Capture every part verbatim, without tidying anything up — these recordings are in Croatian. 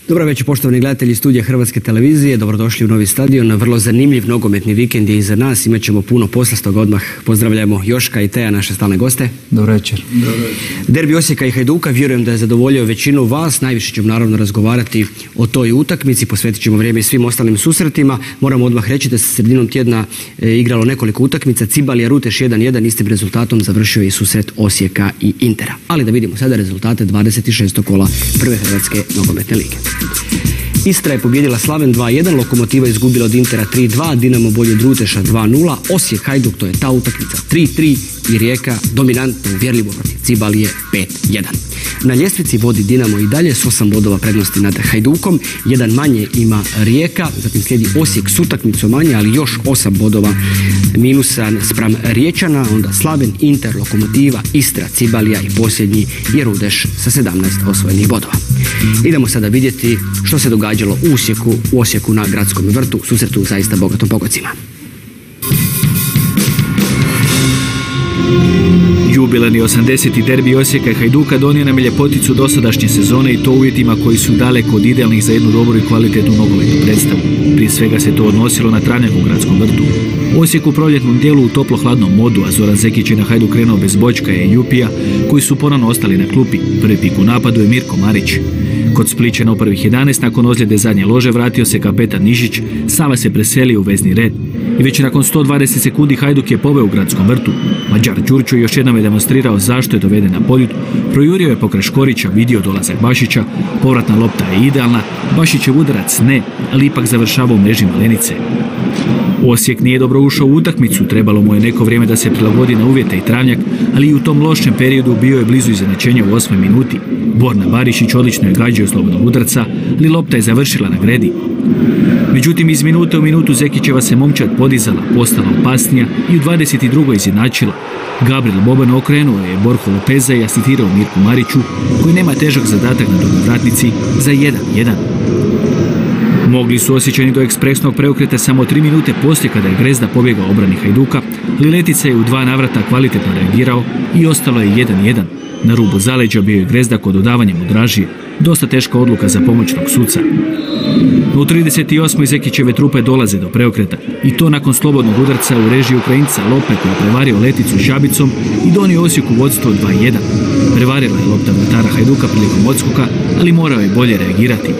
Dobro večer, poštovani gledatelji studija Hrvatske televizije, dobrodošli u novi stadion. Vrlo zanimljiv nogometni vikend je iza nas, imat ćemo puno posla, stoga odmah pozdravljamo Joška i Teja, naše stalne goste. Dobro večer. Derbi Osijeka i Hajduka, vjerujem da je zadovoljio većinu vas, najviše ćemo naravno razgovarati o toj utakmici, posvetit ćemo vrijeme i svim ostalim susretima. Moramo odmah reći da se sredinom tjedna e, igralo nekoliko utakmica, Cibalija Ruteš jedan jedan, istim rezultatom završio i susret Osijeka i Intera. Ali da vidimo sada rezultate dvadeset šestog kola prve Hrvatske nogometne lige. Istra je pobijedila Slaven dva jedan, Lokomotiva izgubila od Intera tri dva, Dinamo bolje od Ruteša dva nula, Osijek Hajduk, to je ta utakmica, tri tri i Rijeka dominantno uvjerljivo protiv Cibalije pet jedan. Na ljestvici vodi Dinamo i dalje s osam bodova prednosti nad Hajdukom, jedan manje ima Rijeka, zatim slijedi Osijek s utakmicom manje, ali još osam bodova minusa spram Riječana, onda Slaven, Inter, Lokomotiva, Istra, Cibalija i posljednji je Rudeš sa sedamnaest osvojenih bodova. Idemo sada vidjeti što se događalo u Osijeku, u Osijeku na Gradskom vrtu, susretu zaista bogatom pogocima. Jubileni osamdeseti derbi Osijeka i Hajduka donio nam je ljepoticu dosadašnje sezone i to u uvjetima koji su daleko od idealnih za jednu dobru i kvalitetnu nogometnu predstavu. Prije svega se to odnosilo na travnjak u Gradskom vrtu. Osijek u proljetnom dijelu u toplo-hladnom modu, a Zoran Zekić je na Hajduk krenuo bez Bočka i Jupija, koji su ponovno ostali na klupi. Prvi pik u napadu je Mirko Marić. Kod Splićana u prvih jedanaest, nakon ozljede zadnje lože, vratio se kapetan Nišić, Sava se preselio u vezni red. I već nakon sto dvadeset sekundi Hajduk je poveo u Gradskom vrtu. Mađar Đurću još jednom je demonstrirao zašto je doveden na poljut, projurio je pokraj Škorića, vidio dolazak Bašića, povratna lopta je idealna, Bašićev udarac ne, ali ipak završava u mreži Malenice. Osijek nije dobro ušao u utakmicu, trebalo mu je neko vrijeme da se prilagodi na uvjete i travnjak, ali i u tom lošem periodu bio je blizu iznenađenja u osmoj minuti. Borna Barišić odlično je gađao slobodnog udarca, ali lopta je završila na gredi. Međutim, iz minute u minutu Zekićeva se momčad podizala, postala opasnija i u dvadeset drugoj izjednačila. Gabriel Boban okrenuo je Borho Lopeza i asistirao Mirku Mariću, koji nema težak zadatak na drugoj vratnici, za jedan jedan. Mogli su Osječani do ekspresnog preokreta samo tri minute poslije kada je Grezda pobjegao obrani Hajduka, ali Letica je u dva navrata kvalitetno reagirao i ostalo je jedan jedan. Na rubu zaleđa bio je Grezda kod dodavanja Mudražije. Dosta teška odluka za pomoćnog suca. U trideset osmoj Zekićeve trupe dolaze do preokreta i to nakon slobodnog udarca u režiji Ukrajinca Lope koji je prevario Leticu Šabicom i donio Osijeku vodstvo dva jedan. Prevarila je lopta vratara Hajduka prilikom odskoka, ali morao je bolje reagirati.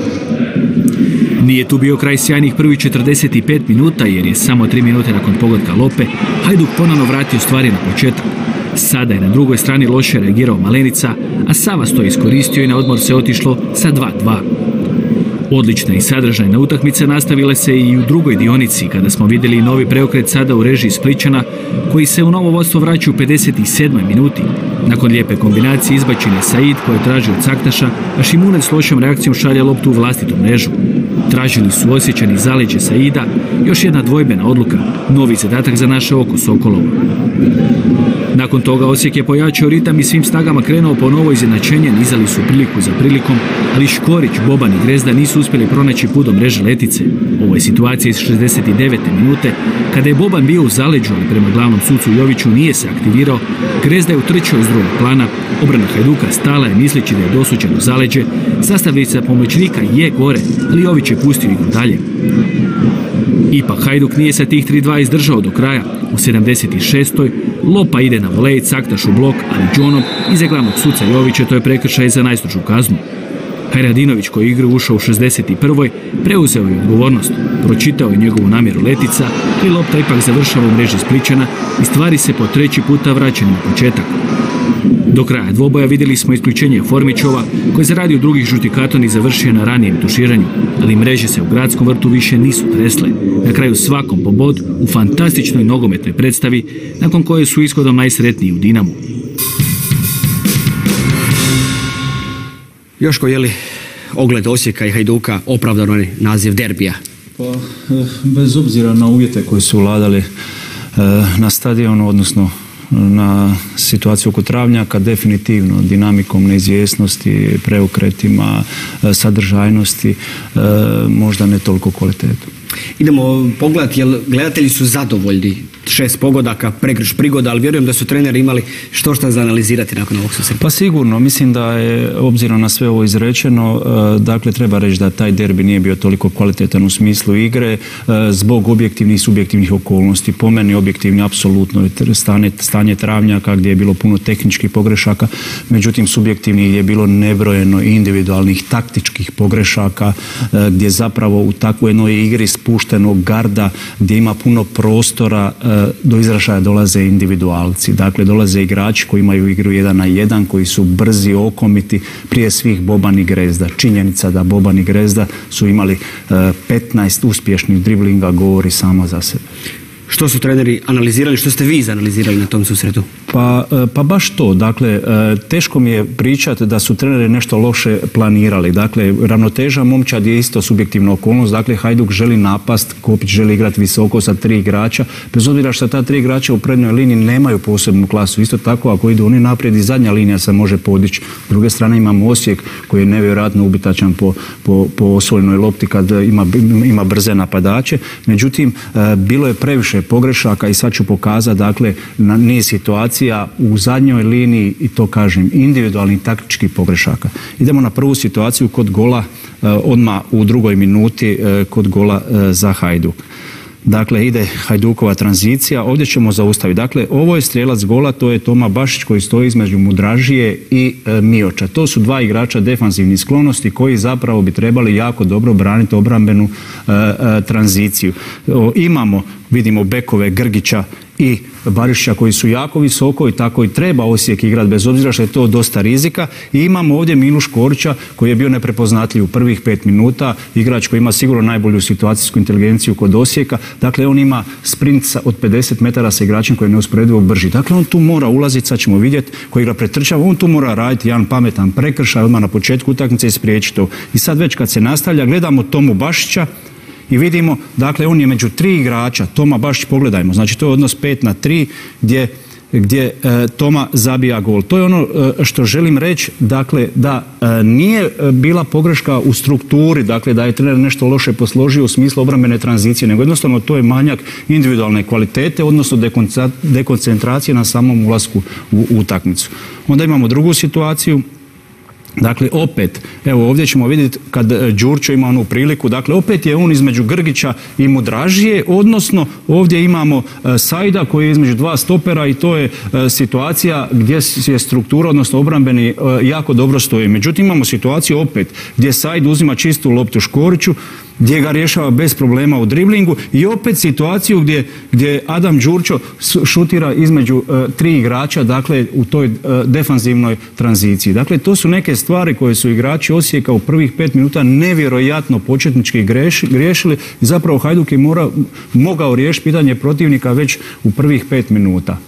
Nije tu bio kraj sjajnih prvih četrdeset pet minuta jer je samo tri minute nakon pogotka Lope Hajduk ponovno vratio stvari na početak. Sada je na drugoj strani loše reagirao Malenica, a Sava to iskoristio i na odmor se otišlo sa dva dva. Odlična i sadržajna utakmica nastavila se i u drugoj dionici kada smo vidjeli novi preokret sada u režiji Splićana koji se u novo vodstvo vraća u pedeset sedmoj minuti. Nakon lijepe kombinacije izbačen je Said koji je tražio od Caktaša, a Šimunec s lošom reakcijom šalje loptu u vlastitu mrežu. Tražili su Osječani zaleđe Saida, još jedna dvojbena odluka, novi zadatak za naše oko Sokolovo. Nakon toga Osijek je pojačao ritam i svim snagama krenuo po novo izjednačenje, nizali su priliku za prilikom, ali Škorić, Boban i Grezda nisu uspjeli pronaći put do mreže Letice. Ovo je situacija iz šezdeset devete minute, kada je Boban bio u zaleđu, ali prema glavnom sucu Joviću nije se aktivirao, Grezda je utrčao iz drugog plana, obrana Hajduka stala je misleći da je dosuđen u zaleđe, sastavljica pomoćnika je gore, ali Jović je pustio igru dalje. Ipak Hajduk nije sa tih tri dva izdržao do kraja. U sedamdeset šestoj Lopa ide na volej, Caktaš u blok, ali Džonom iza glavnog suca Jovića to je prekršaj za najstrožu kaznu. Hajradinović koji je igru ušao u šezdeset prvoj preuzeo je odgovornost, pročitao je njegovu namjeru Letica i lopta ipak završava u mreži Splićana i stvari se po treći puta vraćaju na početak. Do kraja dvoboja vidjeli smo isključenje Formićova koji je zaradio drugih žuti karton i završio na ranijem tuširanju, ali mreže se u Gradskom vrtu više nisu tresle. Na kraju svakom po bod u fantastičnoj nogometnoj predstavi nakon koje su ishodom najsretniji u Dinamu. Joško, je li ogled Osijeka i Hajduka opravdano je naziv derbija? Pa, bez obzira na uvjete koji su vladali na stadionu, odnosno na situaciju oko travnjaka, definitivno dinamikom neizvjesnosti, preokretima, sadržajnosti, možda ne toliko kvalitetu. Idemo pogledati, jel gledatelji su zadovoljni, šest pogodaka, pregrš prigoda, ali vjerujem da su treneri imali što šta za analizirati nakon ovog susreta. Pa sigurno, mislim da je, obzirom na sve ovo izrečeno, dakle treba reći da taj derbi nije bio toliko kvalitetan u smislu igre zbog objektivnih i subjektivnih okolnosti. Po meni objektivni apsolutno stanje, stanje Travnjaka gdje je bilo puno tehničkih pogrešaka, međutim subjektivnih je bilo nebrojeno individualnih taktičkih pogrešaka gdje zapravo u takvoj jednoj igri spuštenog garda gdje ima puno prostora do izražaja dolaze individualci. Dakle, dolaze igrači koji imaju igru jedan na jedan, koji su brzi, okomiti, prije svih Boban i Grezda. Činjenica da Boban i Grezda su imali petnaest uspješnih driblinga govori samo za sebe. Što su treneri analizirali, što ste vi izanalizirali na tom susretu? Pa, pa baš to. Dakle, teško mi je pričati da su treneri nešto loše planirali. Dakle, ravnoteža momčad je isto subjektivna okolnost. Dakle, Hajduk želi napast, Kopić želi igrati visoko sa tri igrača. Bez obzira što ta tri igrača u prednjoj liniji nemaju posebnu klasu. Isto tako, ako idu oni naprijed i zadnja linija se može podići. S druge strane imamo Osijek koji je nevjerojatno ubitačan po, po, po osvojenoj lopti kad ima, ima brze napadače. Međutim, bilo je previše pogrešaka i sad ću pokazati, dakle, na niz situacija u zadnjoj liniji i to kažem, individualnih taktičkih pogrešaka. Idemo na prvu situaciju kod gola, odmah u drugoj minuti kod gola za Hajduk. Dakle, ide Hajdukova tranzicija, ovdje ćemo zaustaviti. Dakle, ovo je strijelac gola, to je Toma Bašić koji stoji između Mudražije i e, Mioča. To su dva igrača defanzivnih sklonosti koji zapravo bi trebali jako dobro braniti obrambenu e, e, tranziciju. O, imamo, vidimo bekove Grgića i Barišića koji su jako visoko i tako i treba Osijek igrati bez obzira što je to dosta rizika. I imamo ovdje Milu Škorića koji je bio neprepoznatljiv u prvih pet minuta, igrač koji ima sigurno najbolju situacijsku inteligenciju kod Osijeka. Dakle, on ima sprint od pedeset metara sa igračem koji je neusporedivo brži. Dakle, on tu mora ulaziti, sad ćemo vidjeti, koji igra pretrčava, on tu mora raditi jedan pametan prekršaj odmah na početku utakmice i spriječiti to. I sad već kad se nastavlja, gledamo Tomu Bašića i vidimo, dakle, on je među tri igrača, Toma Bašić, pogledajmo, znači to je odnos pet na tri gdje, gdje e, Toma zabija gol. To je ono e, što želim reći, dakle, da e, nije bila pogreška u strukturi, dakle, da je trener nešto loše posložio u smislu obrambene tranzicije, nego jednostavno to je manjak individualne kvalitete, odnosno dekoncentracije na samom ulasku u utakmicu. Onda imamo drugu situaciju. Dakle, opet, evo ovdje ćemo vidjeti kad Đurčo ima onu priliku, dakle opet je on između Grgića i Mudražije, odnosno ovdje imamo e, Sajda koji je između dva stopera i to je e, situacija gdje je struktura, odnosno obrambeni, e, jako dobro stoji. Međutim, imamo situaciju opet gdje Sajd uzima čistu loptu Škoriću, gdje ga rješava bez problema u driblingu i opet situaciju gdje, gdje Adam Đurčo šutira između uh, tri igrača, dakle u toj uh, defanzivnoj tranziciji. Dakle, to su neke stvari koje su igrači Osijeka u prvih pet minuta nevjerojatno početnički greš, griješili i zapravo Hajduk je mora, mogao riješiti pitanje protivnika već u prvih pet minuta.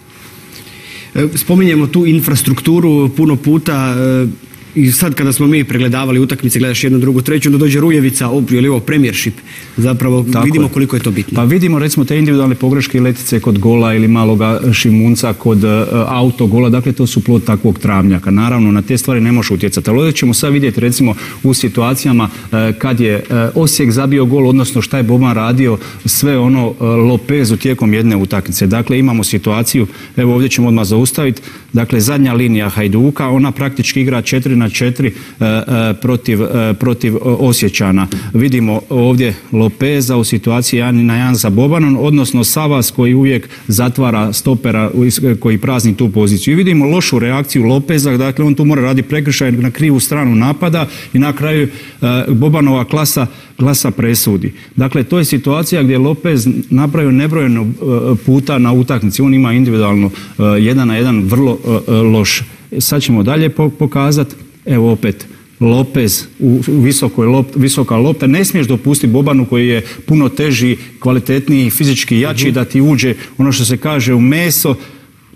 Spominjemo tu infrastrukturu puno puta. I sad kada smo mi pregledavali utakmice, gledaš jednu, drugu, treću, onda dođe Rujevica, ili ovo premiership, zapravo tako vidimo je. Koliko je to bitno. Pa vidimo recimo te individualne pogreške i letice kod gola ili maloga Šimunca kod uh, autogola, dakle to su plod takvog Travnjaka. Naravno, na te stvari ne može utjecati. Ali ovdje ćemo sad vidjeti recimo u situacijama uh, kad je uh, Osijek zabio gol, odnosno šta je Boban radio, sve ono uh, Lopezu tijekom jedne utakmice. Dakle, imamo situaciju, evo ovdje ćemo odmah zaustaviti, dakle zadnja linija Hajduka, ona praktički igra četiri na četiri uh, uh, protiv, uh, protiv uh, Osječana. Vidimo ovdje Lopeza u situaciji jedan na jedan sa Bobanom, odnosno Savas koji uvijek zatvara stopera koji prazni tu poziciju. I vidimo lošu reakciju Lopeza, dakle on tu mora raditi prekršaj na krivu stranu napada i na kraju uh, Bobanova klasa, klasa presudi. Dakle, to je situacija gdje Lopez napravio nebrojeno uh, puta na utakmici. On ima individualno uh, jedan na jedan vrlo uh, loš. Sad ćemo dalje pokazati. Evo opet Lopez u visokoj lop, visoka lopta. Ne smiješ dopustiti Bobanu koji je puno teži, kvalitetniji, fizički jači, uh-huh. da ti uđe ono što se kaže u meso.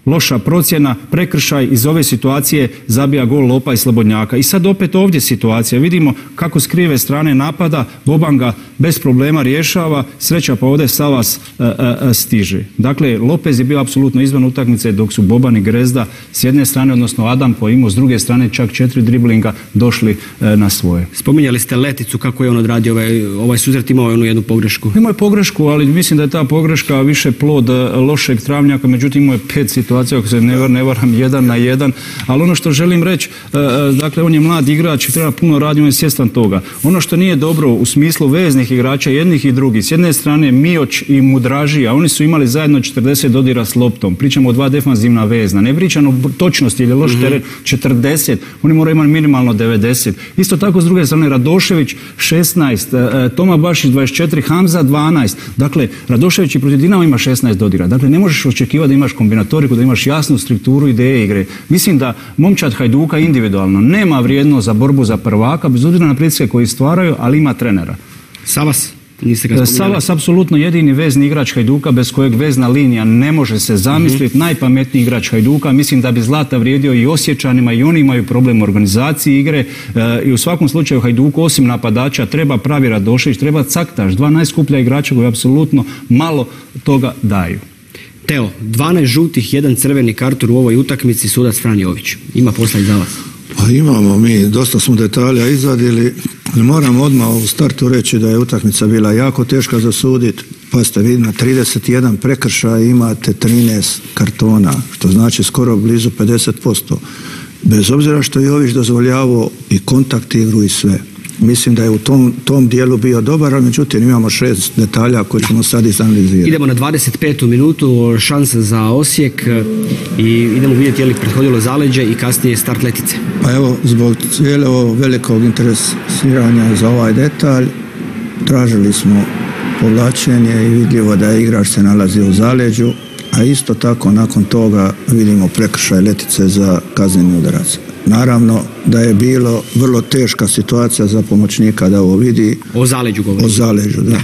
loša procjena, prekršaj, iz ove situacije zabija gol Lopa i Slobodnjaka. I sad opet ovdje situacija, vidimo kako s krive strane napada, Boban ga bez problema rješava, sreća pa ovdje Savas e, e, stiže. Dakle, Lopez je bio apsolutno izvan utakmice dok su Boban i Grezda s jedne strane, odnosno Adam po imu, s druge strane čak četiri driblinga došli e, na svoje. Spominjali ste Leticu, kako je on odradio ovaj, ovaj susret, imao je onu jednu pogrešku. Imao je pogrešku, ali mislim da je ta pogreška više plod lošeg travnjaka, međutim imao je pet situacija, ako se ne, ne varam, jedan na jedan, ali ono što želim reći, dakle on je mlad igrač i treba puno raditi, on je svjestan toga. Ono što nije dobro u smislu veznih igrača, jednih i drugih, s jedne strane Mioć i Mudražija, oni su imali zajedno četrdeset dodira s loptom, pričamo o dva defanzivna vezna, ne pričamo o točnosti ili loš teren, četrdeset, oni moraju imati minimalno devedeset. Isto tako s druge strane Radošević šesnaest, Toma Bašić dvadeset četiri, Hamza dvanaest. Dakle, Radošević i protiv Dinama ima šesnaest dodira. Dakle, ne možeš očekivati da imaš kombinatoriku, da imaš jasnu strukturu ideje igre. Mislim da momčad Hajduka individualno nema vrijednost za borbu za prvaka, bez obzira na pritiske koji stvaraju, ali ima trenera. Savas? Niste ga spominjali? Savas apsolutno jedini vezni igrač Hajduka bez kojeg vezna linija ne može se zamisliti, mm-hmm. najpametniji igrač Hajduka. Mislim da bi Zlata vrijedio i Osječanima, i oni imaju problem u organizaciji igre e, i u svakom slučaju Hajduku osim napadača treba pravi Radošević, treba Caktaš, dva najskuplja igrača koji apsolutno malo toga daju. Teo, dvanaest žutih, jedan crveni karton u ovoj utakmici, sudac Franjović. Ima posla i za vas? Pa imamo mi, dosta smo detalja izvadili. Moramo odmah u startu reći da je utakmica bila jako teška za suditi. Pa ste vidjeli, na trideset jedan prekršaja imate trinaest kartona, što znači skoro blizu pedeset posto. Bez obzira što je Jović dozvoljavao i kontakt igru i sve. Mislim da je u tom, tom dijelu bio dobar, ali međutim imamo šest detalja koje ćemo sad izanalizirati. Idemo na dvadeset petu minutu, šansa za Osijek i idemo vidjeti je li prethodilo zaleđe i kasnije start Letice. Pa evo, zbog cijelog velikog interesiranja za ovaj detalj, tražili smo povlačenje i vidljivo da je igrač se nalazi u zaleđu, a isto tako nakon toga vidimo prekršaj Letice za kazneni udarac. Naravno da je bilo vrlo teška situacija za pomoćnika da ovo vidi. O zaleđu govorimo. O zaleđu, da. da.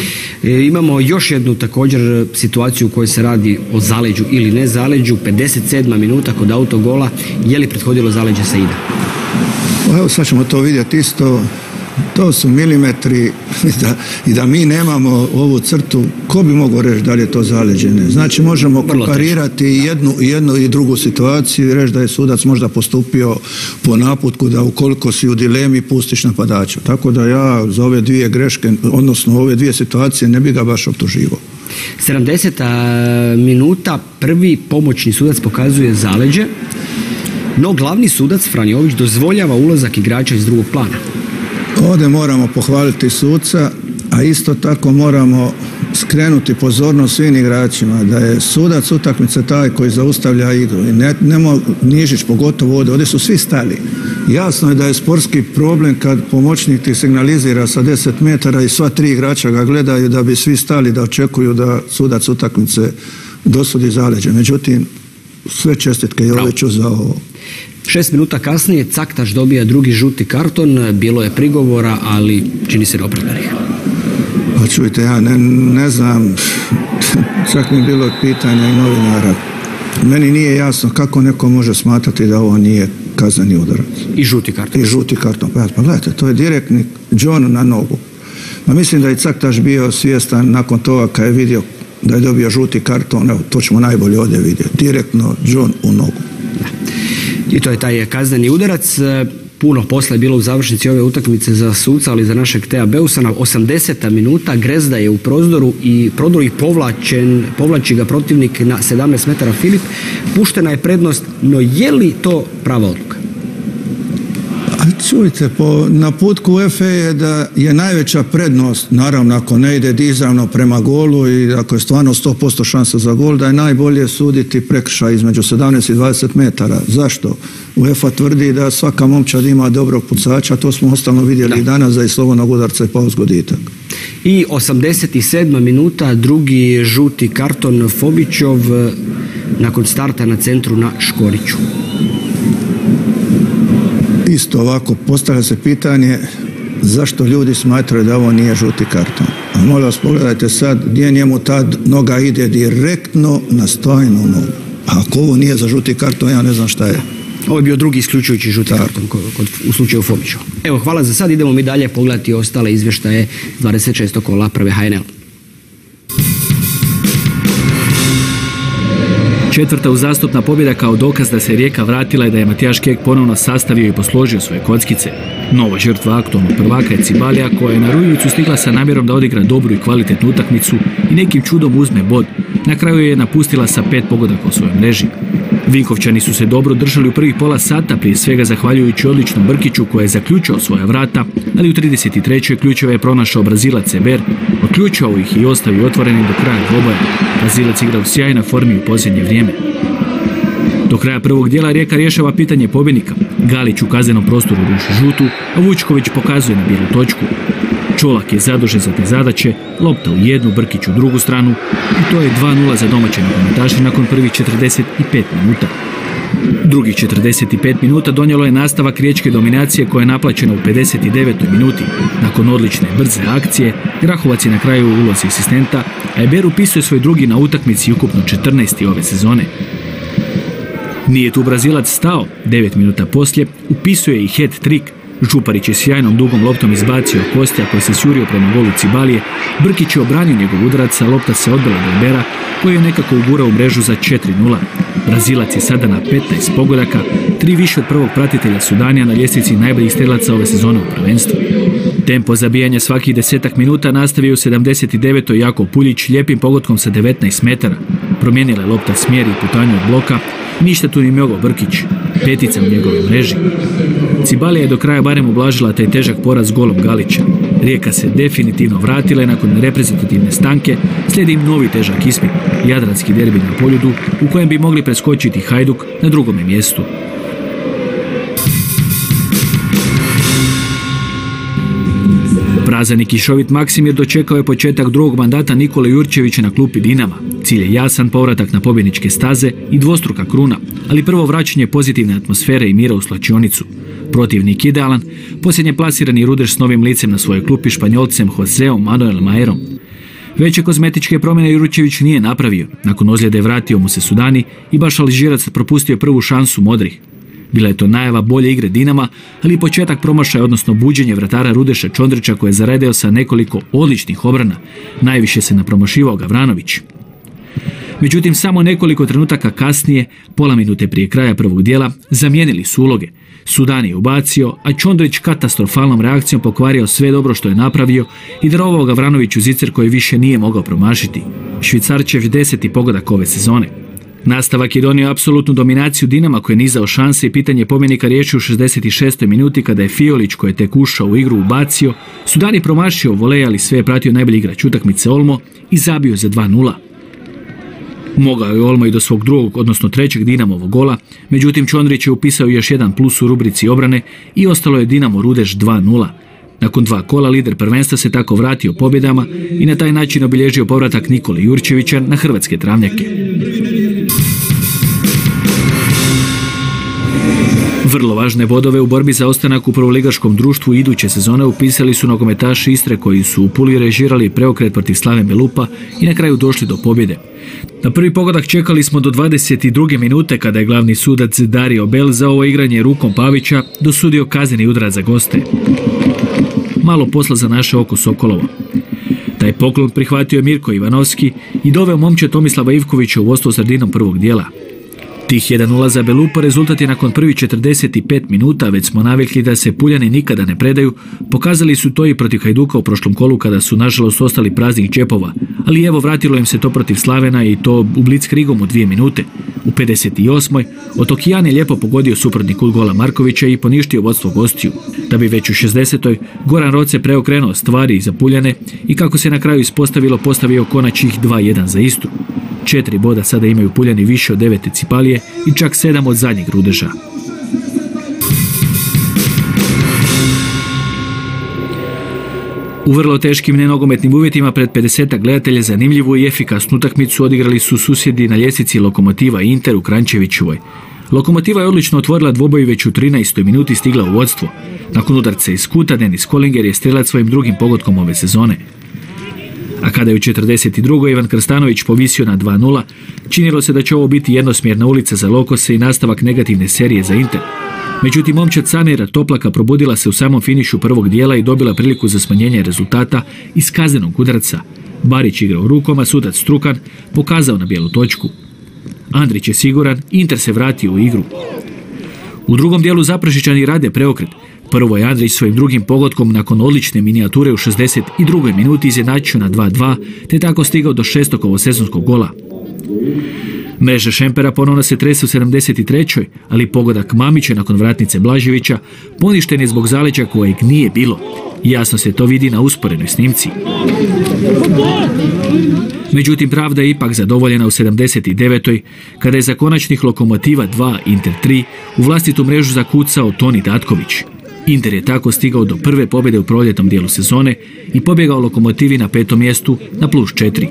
E, imamo još jednu također situaciju u kojoj se radi o zaleđu ili ne zaleđu. pedeset sedma minuta kod autogola. Je li prethodilo zaleđe Saida? Pa evo sad ćemo to vidjeti isto. To su milimetri i da, i da mi nemamo ovu crtu, ko bi mogao reći da li je to zaleđene? Znači možemo komparirati jednu, jednu i drugu situaciju i reći da je sudac možda postupio po naputku da ukoliko si u dilemi pustiš napadača. Tako da ja za ove dvije greške, odnosno ove dvije situacije ne bi ga baš optuživao. sedamdeseta minuta, prvi pomoćni sudac pokazuje zaleđe, no glavni sudac Franjović dozvoljava ulazak igrača iz drugog plana. Ovdje moramo pohvaliti suca, a isto tako moramo skrenuti pozornost svim igračima da je sudac utakmice taj koji zaustavlja igru. I ne, nemo Nižić pogotovo ovdje, ovdje su svi stali. Jasno je da je sportski problem kad pomoćnik ti signalizira sa deset metara i sva tri igrača ga gledaju da bi svi stali, da očekuju da sudac utakmice dosudi zaleđe. Međutim, sve čestitke Joviću za ovo. Šest minuta kasnije Caktaš dobija drugi žuti karton, bilo je prigovora, ali čini se opravdanih. Pa čujte, ja ne, ne znam, čak mi bilo pitanja i novinara. Meni nije jasno kako neko može smatrati da ovo nije kazneni udarac. I žuti karton. I žuti karton. Pa, pa gledajte, to je direktni John na nogu. Pa mislim da je Caktaš bio svjestan nakon toga kad je vidio da je dobio žuti karton, evo, to ćemo najbolje ovdje vidjeti. Direktno John u nogu. I to je taj kazneni udarac. Puno posla je bilo u završnici ove utakmice za suca, ali za našeg Tea Beusana. osamdeseta minuta, Grezda je u prozoru i prodoru i povlačen, povlači ga protivnik na sedamnaest metara Filip. Puštena je prednost, no je li to prava odluka? A čujte, po naputku U E F A je da je najveća prednost, naravno ako ne ide izravno prema golu i ako je stvarno sto posto šansa za gol, da je najbolje suditi prekršaj između sedamnaest i dvadeset metara. Zašto? U E F A tvrdi da svaka momčad ima dobrog pucača, to smo ostalno vidjeli i danas za i slobodnog udarca i pauz goditak. I osamdeset sedma minuta, drugi žuti karton Fobićov nakon starta na centru na Škoriću. Isto ovako, postavlja se pitanje zašto ljudi smatraju da ovo nije žuti karton. A molim vas, pogledajte sad gdje njemu ta noga ide direktno na stojnu nogu. A ako ovo nije za žuti karton, ja ne znam šta je. Ovo je bio drugi isključujući žuti karton kod, u slučaju Fomića. Evo, hvala za sad. Idemo mi dalje pogledati ostale izvještaje dvadeset šestog kola prve H N L. Četvrta uzastopna pobjeda kao dokaz da se Rijeka vratila i da je Matijaš Kek ponovno sastavio i posložio svoje kockice. Nova žrtva aktualnog prvaka je Cibalija, koja je na Rujevicu stigla sa namjerom da odigra dobru i kvalitetnu utakmicu i nekim čudom uzme bod. Na kraju je napustila sa pet pogodaka u svojoj mreži. Vinkovčani su se dobro držali u prvih pola sata, prije svega zahvaljujući odličnom Brkiću koji je zaključao svoja vrata, ali u trideset trećoj ključeve je pronašao Brazilac Seber, otključao ih i ostavio otvorenim do kraja dvoboja. Brazilac igra u sjajnoj formi u posljednje vrijeme. Do kraja prvog dijela Rijeka rješava pitanje pobjednika. Galić u kaznenom prostoru ruši žutu, a Vučković pokazuje na bijelu točku. Čolak je zadužen za te zadaće, lopta u jednu, Brkić u drugu stranu i to je dva nula za domaće nogometaše nakon prvih četrdeset pet minuta. Drugih četrdeset pet minuta donijelo je nastavak riječke dominacije koja je naplaćena u pedeset devetoj minuti. Nakon odlične brze akcije, Grahovac je na kraju u ulozi asistenta, a Eber upisuje svoj drugi na utakmici i ukupno četrnaesti ove sezone. Nije tu Brazilac stao, devet minuta poslije upisuje i hat-trick. Župarić je sjajnom dugom loptom izbacio Kostja koji se sjurio prema golu Cibalije. Brkić je obranio njegov udarac, a lopta se odbila do Ebera koji je nekako ugurao u mrežu za četiri nula. Brazilac je sada na petnaest pogodaka, tri više od prvog pratitelja Sudanija na ljestvici najboljih strelaca ove sezone u prvenstvu. Tempo zabijanja svakih desetak minuta nastavio u sedamdeset devetoj Jako Puljić lijepim pogodkom sa devetnaest metara. Promijenila je lopta smjer i putanju od bloka, ništa tu ni mogao Brkić, petica u njegovoj mreži. Cibalija je do kraja barem ublažila taj težak poraz golom Galića. Rijeka se definitivno vratila i nakon reprezentativne stanke slijedi im novi težak ispit, jadranski derbi na Poljudu u kojem bi mogli preskočiti Hajduk na drugome mjestu. Prazan i kišovit Maksimir dočekao je početak drugog mandata Nikole Jurčevića na klupi Dinama. Cilj je jasan, povratak na pobjedničke staze i dvostruka kruna, ali prvo vraćanje pozitivne atmosfere i mira u slačionicu. Protivnik idealan, posljednje plasirani Rudeš s novim licem na svojoj klupi Španjolcem Joseom Manuel Maerom. Veće kozmetičke promjene Jurčević nije napravio. Nakon ozljede vratio mu se Sudani i baš Alžirac propustio prvu šansu modrih. Bila je to najava bolje igre Dinama, ali i početak promašaja, odnosno buđenje vratara Rudeša Čondrića koji je zaredeo sa nekoliko odličnih obrana. Najviše se napromašivao Gavranović. Međutim, samo nekoliko trenutaka kasnije, pola minute prije kraja prvog dijela, zamijenili su uloge. Sudan je ubacio, a Čondrić katastrofalnom reakcijom pokvario sve dobro što je napravio i darovao Gavranoviću zicer koji više nije mogao promašiti. Švicarčev deseti pogodak ove sezone. Nastavak je donio apsolutnu dominaciju Dinama koji je nizao šanse i pitanje pobjednika riješio u šezdeset šestoj minuti kada je Fiolić koji je tek ušao u igru ubacio. Sudan je promašio volej, ali sve je pratio najbolji igrač utakmice Olmo i zabio za dva nula. Mogao je Olmo i do svog drugog, odnosno trećeg Dinamovog gola, međutim Čondrić je upisao još jedan plus u rubrici obrane i ostalo je Dinamo Rudeš dva nula. Nakon dva kola lider prvenstva se tako vratio pobjedama i na taj način obilježio povratak Nikole Jurčevića na hrvatske travnjake. Vrlo važne bodove u borbi za ostanak u prvoligaškom društvu iduće sezone upisali su nogometaši Istre koji su u Puli režirali preokret protiv Slaven Belupa i na kraju došli do pobjede. Na prvi pogodak čekali smo do dvadeset druge minute kada je glavni sudac Dario Bel za ovo igranje rukom Pavića dosudio kazneni udarac za goste. Malo posla za naše oko Sokolovo. Taj poklon prihvatio je Mirko Ivanovski i doveo momče Tomislava Ivkovića u vodstvo sredinom prvog dijela. Tih jedan nula za Belupa rezultat je nakon prvih četrdeset pet minuta, već smo navikli da se Puljani nikada ne predaju, pokazali su to i protiv Hajduka u prošlom kolu kada su nažalost ostali praznih džepova, ali evo vratilo im se to protiv Slavena i to u blitzkrigom u dvije minute. U pedeset osmoj Otokijan je lijepo pogodio suprotni kut gola Markovića i poništio vodstvo gostiju, da bi već u šezdesetoj Goran Roce preokrenuo stvari za Puljane i kako se na kraju ispostavilo postavio konačnih dva jedan za Istru. Četiri boda sada imaju Puljani više od devete Cipalije i čak sedam od zadnjeg Rudeža. U vrlo teškim nenogometnim uvjetima pred pedesetak gledatelja zanimljivu i efikasnu utakmicu odigrali su susjedi na ljestvici Lokomotiva i Inter u Kranjčevićevoj. Lokomotiva je odlično otvorila dvoboj već u trinaestoj minuti stigla u vodstvo. Nakon udarca iz kuta Denis Kolinger je strelac svojim drugim pogodkom ove sezone. A Kada je u četrdeset drugoj Ivan Krstanović povisio na dva nula, činilo se da će ovo biti jednosmjerna ulica za Lokose i nastavak negativne serije za Inter. Međutim, momčad Samira Toplaka probudila se u samom finišu prvog dijela i dobila priliku za smanjenje rezultata iz kaznenog udarca. Barić igrao rukom, a sudac Strukan pokazao na bijelu točku. Andrić je siguran, Inter se vratio u igru. U drugom dijelu Zaprešićani rade preokret. Prvo je Andrić svojim drugim pogodkom nakon odlične minijature u šezdeset drugoj minuti izjednačio na dva dva, te tako stigao do šestog ovosezonskog gola. Mreža Šempera ponovno se trese u sedamdeset trećoj, ali pogodak Mamića nakon vratnice Blaževića poništen je zbog zaleđa kojeg nije bilo. Jasno se to vidi na usporenoj snimci. Međutim, pravda je ipak zadovoljena u sedamdeset devetoj kada je za konačnih Lokomotiva dva, Inter tri u vlastitu mrežu zakucao Toni Datković. Inter je tako stigao do prve pobjede u proljetnom dijelu sezone i pobjegao Lokomotivi na petom mjestu na plus četiri.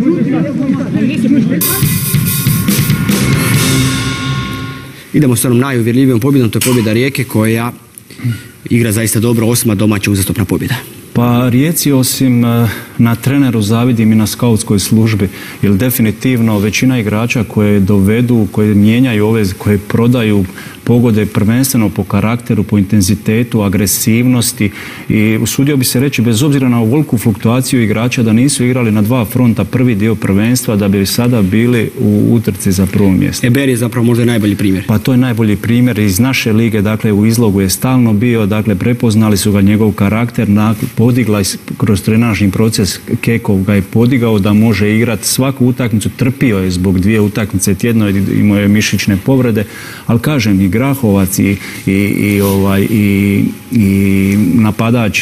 Idemo s onom najuvjerljivijom pobjedom, to je pobjeda Rijeke koja igra zaista dobro, osma domaća uzastopna pobjeda. Pa Rijeci osim na treneru zavidim i na skautskoj službi, jer definitivno većina igrača koje dovedu, koje mijenjaju ove, koje prodaju, pogode prvenstveno po karakteru, po intenzitetu, agresivnosti i usudio bi se reći bez obzira na ovoliku fluktuaciju igrača da nisu igrali na dva fronta prvi dio prvenstva da bi sada bili u utrci za prvo mjesto. Eber je zapravo možda najbolji primjer. Pa to je najbolji primjer iz naše lige, dakle u izlogu je stalno bio, dakle prepoznali su ga njegov karakter, podigla kroz trenažni proces Kekov ga je podigao da može igrati svaku utakmicu, trpio je zbog dvije utakmice tjedno, imao je mišićne povrede, ali kažem i Grahovac i, i, i, ovaj, i, i napadač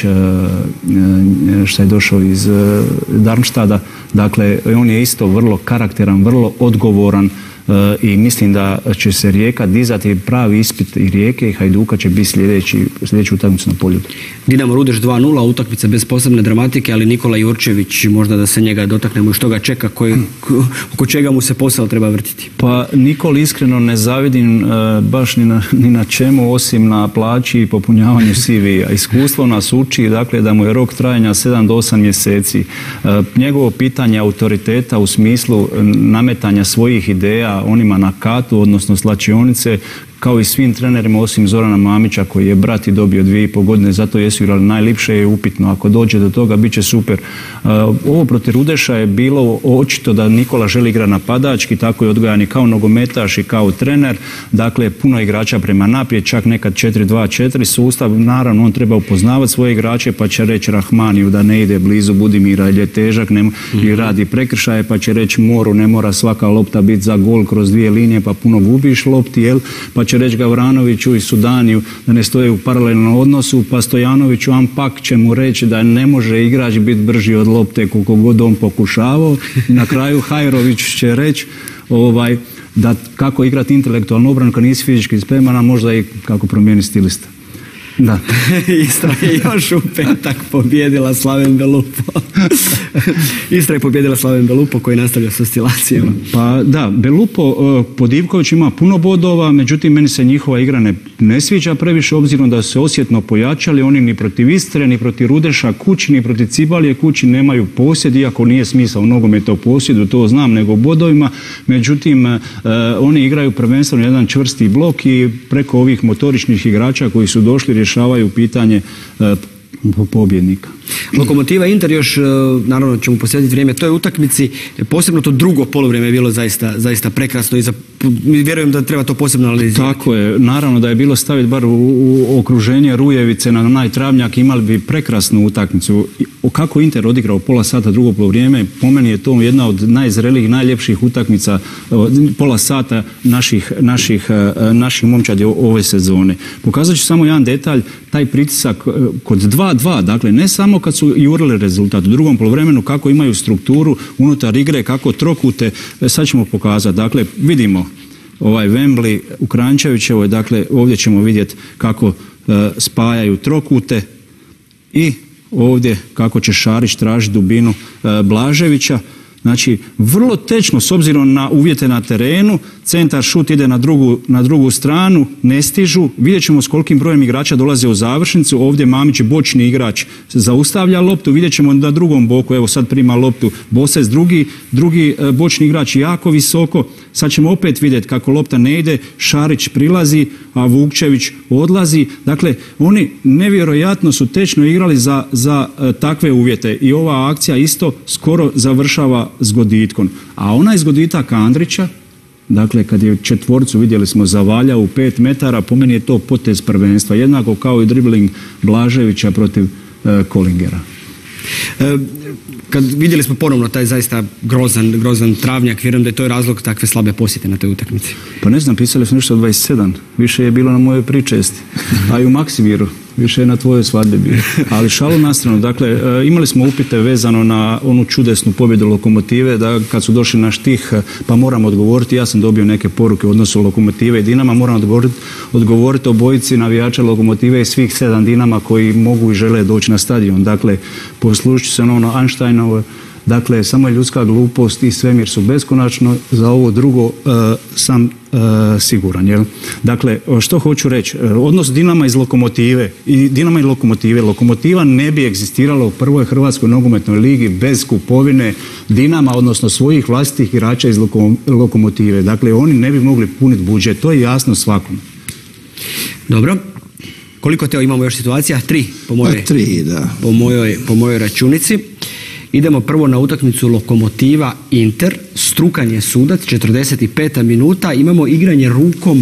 što je došao iz Darmstada, dakle on je isto vrlo karakteran, vrlo odgovoran i mislim da će se Rijeka dizati pravi ispit i Rijeke i Hajduka će biti sljedeći, sljedeću utakmicu na Poljudu. Dinamo Rudeš dva nula, utakmica bez posebne dramatike, ali Nikola Jurčević, možda da se njega dotaknemo i što ga čeka, koji, oko čega mu se posao treba vrtiti. Pa Nikoli iskreno ne zavidim uh, baš ni na, ni na čemu osim na plaći i popunjavanju C V-a. Iskustvo nas uči, dakle, da mu je rok trajanja sedam do osam mjeseci. Uh, njegovo pitanje autoriteta u smislu nametanja svojih ideja onima na katu, odnosno slačionice, kao i svim trenerima osim Zorana Mamića koji je brat i dobio dvije i pol godine, zato jesu igrali najlipše, je upitno. Ako dođe do toga, bit će super. Uh, ovo protiv Rudeša je bilo očito da Nikola želi igrati napadački, tako je odgojan i kao nogometaš i kao trener. Dakle, puno igrača prema naprijed, čak nekad četiri dva četiri sustav. Naravno, on treba upoznavati svoje igrače, pa će reći Rahmaniju da ne ide blizu Budimira jer je težak ne, mm-hmm. i radi prekršaje, pa će reći Moru ne mora svaka lopta biti za gol kroz dvije linije, pa puno gubiš lopti, jel? Pa će reći Gavranoviću i Sudaniju da ne stoje u paralelnom odnosu, pa Stojanoviću Ampak će mu reći da ne može igrač biti brži od lopte koliko god on pokušavao. I na kraju Hajrović će reći ovaj, da kako igrati intelektualnu obranu kad nisi fizički spreman, a možda i kako promijeniti stilista. Da. Istra je još u petak pobjedila Slaven Belupo. Istra je pobjedila Slaven Belupo koji nastavlja s oscilacijama. Pa da, Belupo pod Ivković ima puno bodova, međutim meni se njihova igra ne, ne sviđa previše obzirom da su se osjetno pojačali. Oni ni protiv Istre, ni protiv Rudeša kući, ni protiv Cibalije kući nemaju posjed, iako nije smisao nogometa u posjedu, to znam, nego bodovima. Međutim, eh, oni igraju prvenstveno jedan čvrsti blok i preko ovih motoričnih igrača koji su došli rješavaju pitanje eh, pobjednika. Lokomotiva Inter još, naravno ćemo posjetiti vrijeme toj utakmici, posebno to drugo poluvrijeme je bilo zaista, zaista prekrasno i za, vjerujem da treba to posebno analizirati. Tako je, naravno da je bilo staviti bar u, u okruženje Rujevice na onaj travnjak, imali bi prekrasnu utakmicu. Kako Inter odigrao pola sata drugo poluvrijeme, po meni je to jedna od najzrelijih, najljepših utakmica pola sata naših, naših, naših momčadi ove sezone. Pokazat ću samo jedan detalj, taj pritisak kod dva dva, dakle ne samo kad su jurili rezultat u drugom poluvremenu, kako imaju strukturu unutar igre, kako trokute, sad ćemo pokazati. Dakle, vidimo ovaj Wembley u Kranjčevićevoj, dakle ovdje ćemo vidjeti kako e, spajaju trokute i ovdje kako će Šarić tražiti dubinu e, Blaževića. Znači, vrlo tečno, s obzirom na uvjete na terenu, centar šut ide na drugu, na drugu stranu, ne stižu, vidjet ćemo s kolikim brojem igrača dolaze u završnicu, ovdje Mamić, bočni igrač, zaustavlja loptu, vidjet ćemo na drugom boku, evo sad prima loptu Bosec, drugi, drugi bočni igrač jako visoko, sad ćemo opet vidjeti kako lopta ne ide, Šarić prilazi, a Vukčević odlazi, dakle, oni nevjerojatno su tečno igrali za, za e, takve uvjete i ova akcija isto skoro završava s goditkom. A onaj zgoditak Andrića, dakle, kad je četvorcu, vidjeli smo, zavaljao u pet metara, po meni je to potez prvenstva, jednako kao i dribling Blaževića protiv e, Kolingera. E, kad vidjeli smo ponovno taj zaista grozan, grozan travnjak, vjerujem da je to razlog takve slabe posjete na toj utakmici. Pa ne znam, pisali su nešto dvadeset sedam, više je bilo na mojoj pričesti, a i u Maksimiru, više je na tvojoj svadbi bilo. Ali šalu na stranu, dakle, imali smo upite vezano na onu čudesnu pobjedu Lokomotive, da kad su došli na štih, pa moram odgovoriti, ja sam dobio neke poruke u odnosu Lokomotive i Dinama, moram odgovoriti, odgovoriti obojici navijača Lokomotive i svih sedam Dinama koji mogu i žele doći na stadion. Dakle, poslušit ću se ono Einsteinovo, dakle, samo je ljudska glupost i svemir su beskonačno, za ovo drugo uh, sam uh, siguran. Jel? Dakle, što hoću reći, odnos Dinama iz Lokomotive i Dinama i Lokomotive, Lokomotiva ne bi egzistirala u prvoj Hrvatskoj nogometnoj ligi bez kupovine Dinama, odnosno svojih vlastitih igrača iz Lokomotive. Dakle, oni ne bi mogli puniti budžet, to je jasno svakom. Dobro. Koliko teo imamo još situacija? Tri, po mojoj, pa, tri, da. po mojoj, po mojoj računici. Idemo prvo na utakmicu Lokomotiva Inter, Strukan je sudac, četrdeset peta minuta, imamo igranje rukom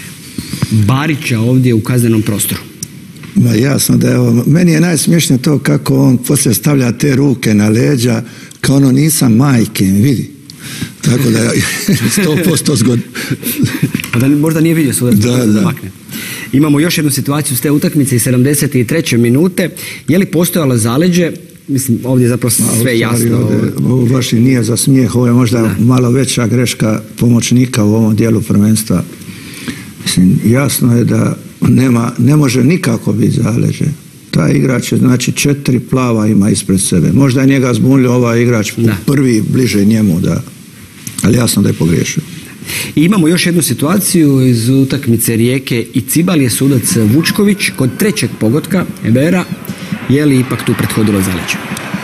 Barića ovdje u kaznenom prostoru. Ma jasno da je ovo, meni je najsmiješnije to kako on poslije stavlja te ruke na leđa, kao ono nisam majke, vidi. Tako da je sto posto zgod. Pa da možda nije vidio sudac da, da, da. makne. Imamo još jednu situaciju s te utakmice iz sedamdeset treće minute. Je li postojalo zaleđe? Mislim, ovdje je zapravo sve jasno. Ovdje, ovo baš i nije za smijeh, ovo je možda da. malo veća greška pomoćnika u ovom dijelu prvenstva. Mislim, jasno je da nema, ne može nikako biti zaleđe. Taj igrač je, znači, četiri plava ima ispred sebe. Možda je njega zbunio ovaj igrač da. prvi bliže njemu, da, ali jasno da je pogriješio. I imamo još jednu situaciju iz utakmice Rijeke i Cibal je sudac Vučković kod trećeg pogotka Ebera. Je li ipak tu prethodilo zaleđe?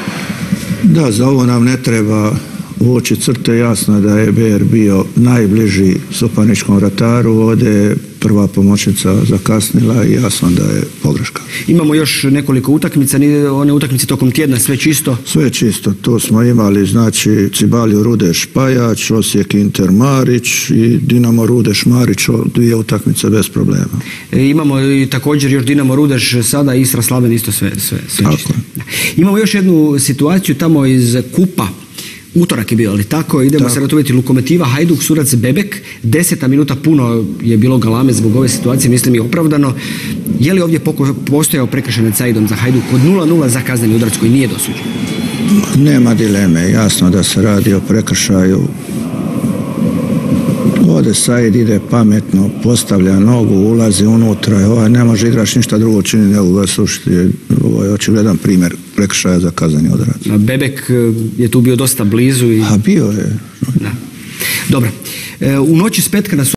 Da, za ovo nam ne treba uoči crte, jasno je da je Eber bio najbliži suparničkom vrataru, ovdje je prva pomoćnica zakasnila i jasno da je pogreška. Imamo još nekoliko utakmica, one utakmice tokom tjedna, sve čisto? Sve čisto, to smo imali, znači Cibaliju Rudeš Pajač, Osijek Inter Marić i Dinamo Rudeš Marić, dvije utakmice bez problema. E, imamo i također još Dinamo Rudeš sada, Istra Slaven isto sve, sve, sve čisto. Imamo još jednu situaciju tamo iz Kupa. Utorak je bio, ali tako, idemo da. se ratuviti Lokomotiva, Hajduk, sudac Bebek, deseta minuta, puno je bilo galame zbog ove situacije, mislim i opravdano. Je li ovdje postojao prekršaj Saidom za Hajduk od nula nula za kazneni udarac koji nije dosuđen? Nema dileme, jasno da se radi o prekršaju. Ovdje Said ide pametno, postavlja nogu, ulazi unutra, ovaj ne može igrač ništa drugo čini nego ga sušiti. Ovo je očigledan primjer prekršaja za kazneni udarac. Bebek je tu bio dosta blizu. I... A bio je. Da. Dobro. U noći s petka na